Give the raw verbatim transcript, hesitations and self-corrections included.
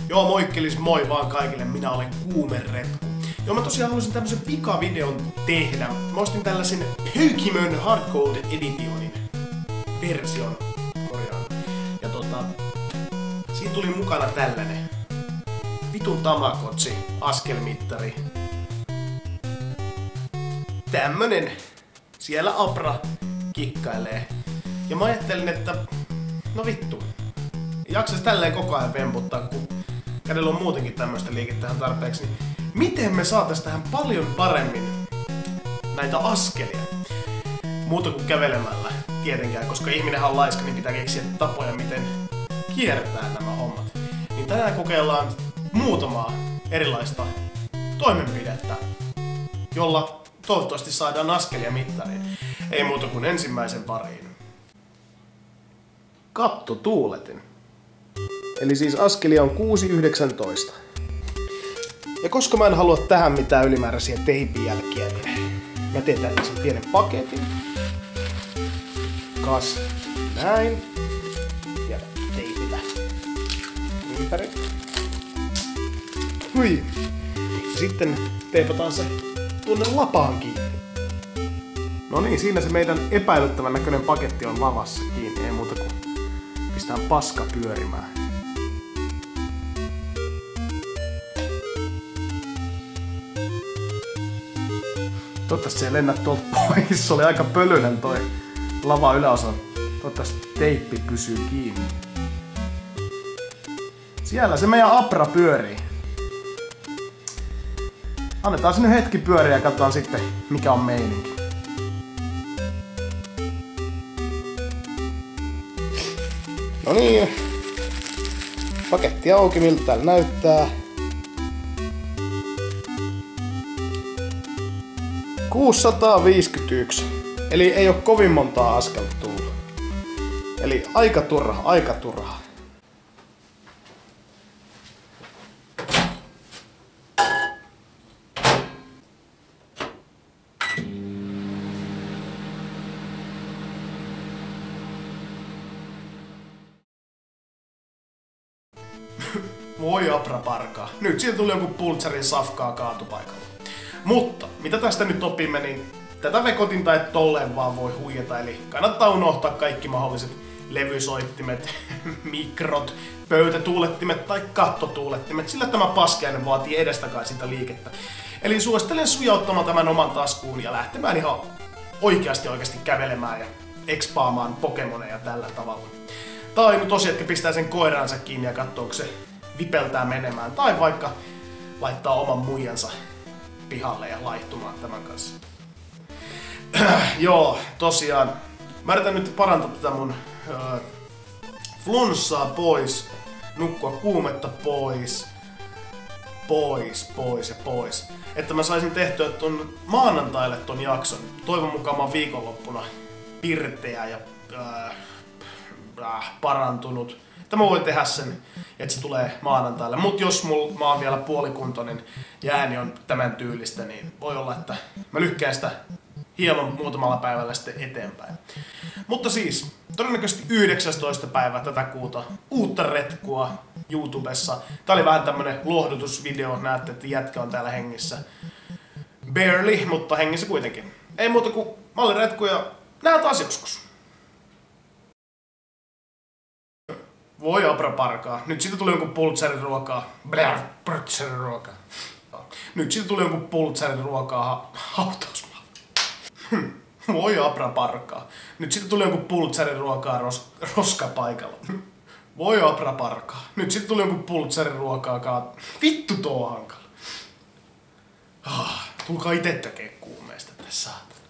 Joo, moikkelis moi vaan kaikille, minä olen Kuumeretku. Joo, mä tosiaan haluaisin tämmösen pikavideon tehdä. Mä ostin tällaisen Pokemon Hardcode Editionin version, korjaan. Ja tota, siinä tuli mukana tällainen vitun Tamagotchi askelmittari. Tämmönen. Siellä Abra kikkailee. Ja mä ajattelin, että no vittu, jaksais tälleen koko ajan vemputtaa, kun kädellä on muutenkin tämmöistä liikettä tähän tarpeeksi, niin miten me saatais tähän paljon paremmin näitä askelia? Muuta kuin kävelemällä, tietenkään, koska ihminenhän on laiska, niin pitää keksiä tapoja, miten kiertää nämä hommat. Niin tänään kokeillaan muutamaa erilaista toimenpidettä, jolla toivottavasti saadaan askelia mittariin. Ei muuta kuin ensimmäisen pariin. Kattotuuletin. Eli siis askelia on kuusi yhdeksäntoista. Ja koska mä en halua tähän mitään ylimääräisiä teipijälkiä, niin mä teen tällaisen pienen paketin. Kas näin. Ja teipillä ympäri. Hui. Ja sitten teipataan se tuonne lapaan kiinni. No niin, siinä se meidän epäilyttävän näköinen paketti on lavassa kiinni. Ei muuta kuin pistään paska pyörimään. Toivottavasti se ei lennä tuolta pois. Se oli aika pölyinen toi lava yläosa. Toivottavasti teippi pysyy kiinni. Siellä se meidän Abra pyörii. Annetaan se nyt hetki pyöriä ja katsotaan sitten mikä on meininki. No niin. Paketti auki, miltä täällä näyttää. kuusisataaviisikymmentäyksi. Eli ei oo kovin montaa askelta tullut. Eli aika turha, aika turha. Voi Abra parkaa. Nyt siitä tuli joku pultsarin safkaa kaatupaikalla. Mutta, mitä tästä nyt opimme, niin tätä vekotinta et tolleen vaan voi huijata. Eli kannattaa unohtaa kaikki mahdolliset levysoittimet, mikrot, pöytätuulettimet tai kattotuulettimet, sillä tämä paskiainen vaatii edestakaisin sitä liikettä. Eli suosittelen sujauttamaan tämän oman taskuun ja lähtemään ihan oikeasti oikeasti kävelemään ja expaamaan Pokemoneja tällä tavalla. Tai no tosiaan, että pistää sen koiransa kiinni ja katsoo, onko se vipeltää menemään. Tai vaikka laittaa oman muijansa pihalle ja laihtumaan tämän kanssa. Joo, tosiaan. Mä yritän nyt parantaa tätä mun äh, flunssaa pois. Nukkua kuumetta pois. Pois, pois ja pois. Että mä saisin tehtyä ton maanantaille ton jakson. Toivon mukaan mä oon viikonloppuna pirteä ja äh, äh, parantunut. Että mä voin tehdä sen, että se tulee maanantaille. Mut jos mul, mä oon vielä puolikuntoinen ja ääni on tämän tyylistä, niin voi olla, että mä lykkään sitä hieman muutamalla päivällä sitten eteenpäin. Mutta siis, todennäköisesti yhdeksästoista päivä tätä kuuta uutta retkua YouTubessa. Tää oli vähän tämmönen lohdutusvideo, näette, että jätkä on täällä hengissä. Barely, mutta hengissä kuitenkin. Ei muuta kuin mä olin Retku ja nähdään taas joskus. Voi Abra parkaa. Nyt siitä tuli jonkun pultsariruokaa. Blär, pultsariruokaa. Nyt siitä tuli jonkun pultsariruokaa ha hautausmaalla. Hm. Voi Abra parkaa. Nyt siitä tuli jonkun pultsariruokaa ros roskapaikalla. Voi Abra parkaa. Nyt siitä tuli jonkun pultsariruokaa kaat... Vittu tuo hankala. Ah, tulkaa ite tekee kuumeesta tässä saatana.